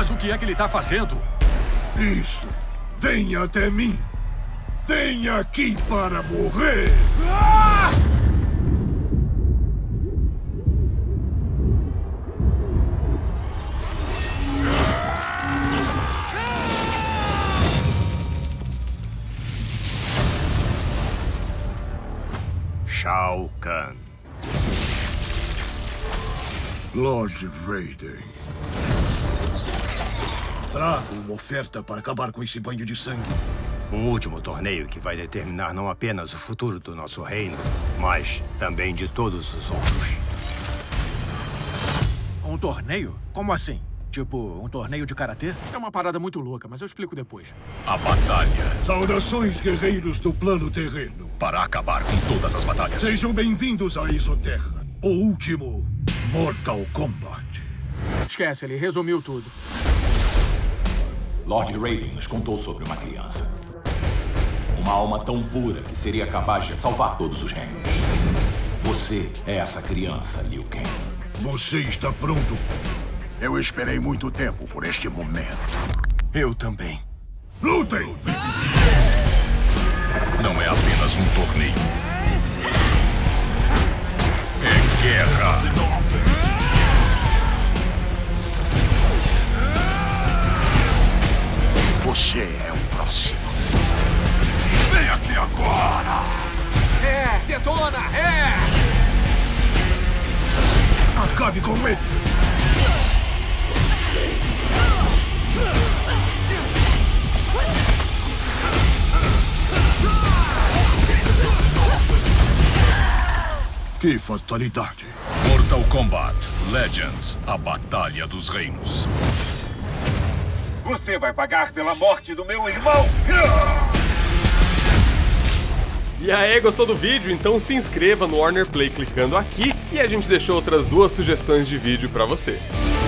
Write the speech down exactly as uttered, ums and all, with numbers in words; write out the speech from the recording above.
Mas o que é que ele tá fazendo? Isso. Venha até mim. Venha aqui para morrer. Ah! Shao Kahn. Lord Raiden. Trago uma oferta para acabar com esse banho de sangue. Um último torneio que vai determinar não apenas o futuro do nosso reino, mas também de todos os outros. Um torneio? Como assim? Tipo, um torneio de karatê? É uma parada muito louca, mas eu explico depois. A batalha. Saudações, guerreiros do plano terreno. Para acabar com todas as batalhas. Sejam bem-vindos a Isoterra. O último Mortal Kombat. Esquece, ele resumiu tudo. Lord Raiden nos contou sobre uma criança. Uma alma tão pura que seria capaz de salvar todos os reinos. Você é essa criança, Liu Kang. Você está pronto? Eu esperei muito tempo por este momento. Eu também. Lutem! Não é apenas um torneio. É guerra. Você é o próximo. Vem aqui agora! É, detona, é! Acabe com ele! Que fatalidade! Mortal Kombat Legends, a Batalha dos Reinos. Você vai pagar pela morte do meu irmão! E aí, gostou do vídeo? Então se inscreva no Warner Play clicando aqui e a gente deixou outras duas sugestões de vídeo pra você.